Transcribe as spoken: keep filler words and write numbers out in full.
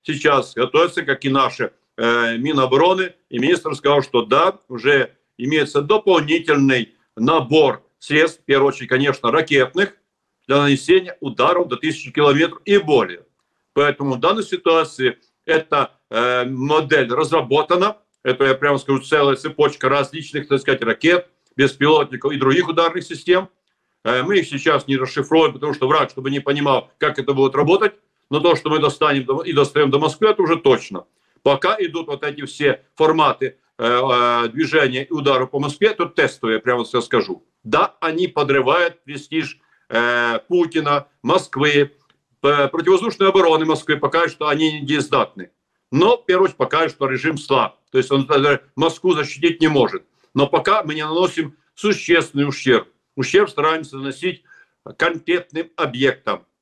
сейчас готовятся, как и наши э, Минобороны, и министр сказал, что да, уже имеется дополнительный набор средств, в первую очередь, конечно, ракетных, для нанесения ударов до тысячи километров и более. Поэтому в данной ситуации эта э, модель разработана, это, я прямо скажу, целая цепочка различных, так сказать, ракет, беспилотников и других ударных систем. Э, мы их сейчас не расшифруем, потому что враг, чтобы не понимал, как это будет работать, но то, что мы достанем и достаем до Москвы, это уже точно. Пока идут вот эти все форматы э, э, движения и ударов по Москве, это тестовые, я прямо скажу. Да, они подрывают престиж э, Путина, Москвы, э, противовоздушной обороны Москвы, пока что они недеездатны. Но, в первую очередь, пока что режим слаб. То есть он Москву защитить не может. Но пока мы не наносим существенный ущерб. Ущерб стараемся наносить конкретным объектам.